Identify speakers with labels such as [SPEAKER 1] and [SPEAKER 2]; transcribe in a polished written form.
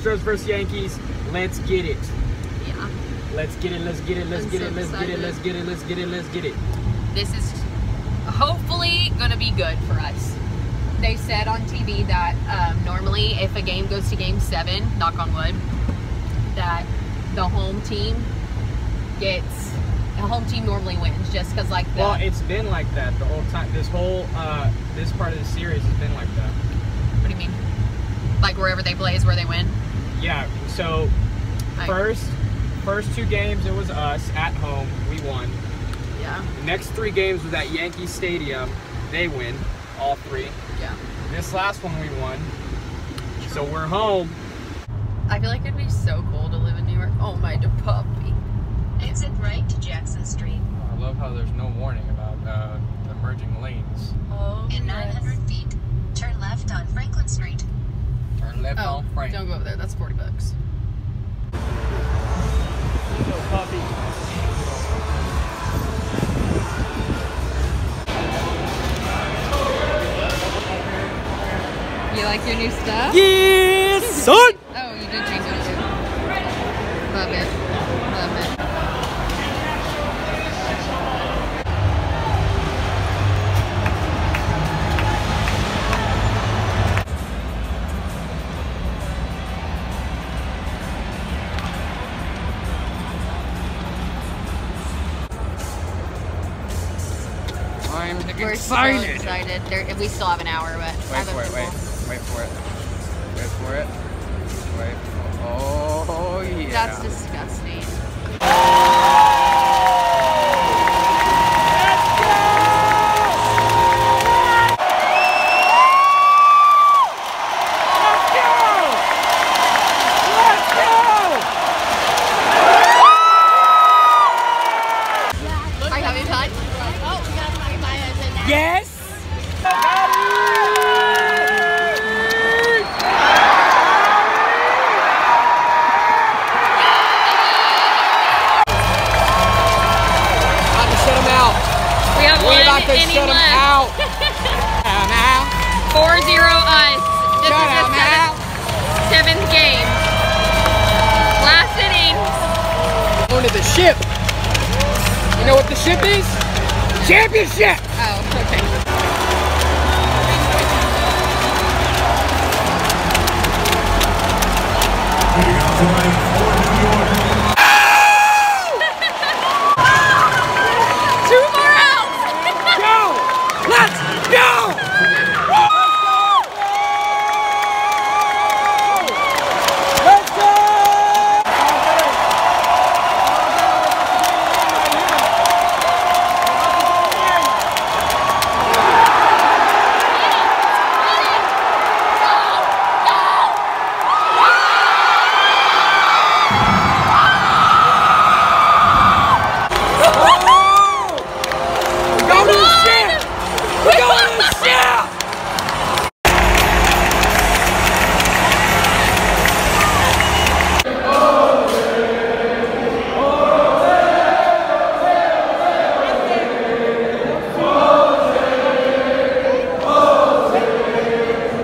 [SPEAKER 1] Astros versus Yankees. Let's get it.
[SPEAKER 2] Yeah.
[SPEAKER 1] Let's get it. Let's get it. Let's get it. Let's get it. Let's get it. Let's get it. Let's get it.
[SPEAKER 2] This is hopefully gonna be good for us. They said on TV that normally if a game goes to game 7, knock on wood, that the home team normally wins, just because like the...
[SPEAKER 1] Well, it's been like that the whole time. This whole this part of the series has been like that.
[SPEAKER 2] What do you mean? Like wherever they play is where they win?
[SPEAKER 1] Yeah. So first 2 games it was us at home. We won.
[SPEAKER 2] Yeah.
[SPEAKER 1] The next 3 games was at Yankee Stadium. They win all 3.
[SPEAKER 2] Yeah.
[SPEAKER 1] This last one we won. So we're home.
[SPEAKER 2] I feel like it'd be so cool to live in New York. Oh my puppy.
[SPEAKER 3] Exit right to Jackson Street.
[SPEAKER 1] I love how there's no warning about the merging lanes.
[SPEAKER 2] Oh,
[SPEAKER 3] In 900 feet, turn left on Franklin Street.
[SPEAKER 1] Turn left on Frank.
[SPEAKER 2] Don't go over there. That's $40.
[SPEAKER 1] Little puppy.
[SPEAKER 2] You like your new stuff?
[SPEAKER 1] Yes, son!
[SPEAKER 2] Oh, you did change it too. Love it. Love it.
[SPEAKER 1] I'm
[SPEAKER 2] We're
[SPEAKER 1] excited.
[SPEAKER 2] so excited. We still have an hour, but
[SPEAKER 1] Wait for it. Oh yeah.
[SPEAKER 2] That's disgusting. Are you having fun?
[SPEAKER 1] Yes.
[SPEAKER 2] We have one
[SPEAKER 1] about to
[SPEAKER 2] inning
[SPEAKER 1] shut 'em
[SPEAKER 2] left.
[SPEAKER 1] out.
[SPEAKER 2] 4-0 us. This
[SPEAKER 1] Shut
[SPEAKER 2] is
[SPEAKER 1] 'em
[SPEAKER 2] the
[SPEAKER 1] out.
[SPEAKER 2] 7th game. Last inning.
[SPEAKER 1] Going to the ship. You know what the ship is? Championship.
[SPEAKER 2] Oh, okay.
[SPEAKER 4] Moving on to line 4.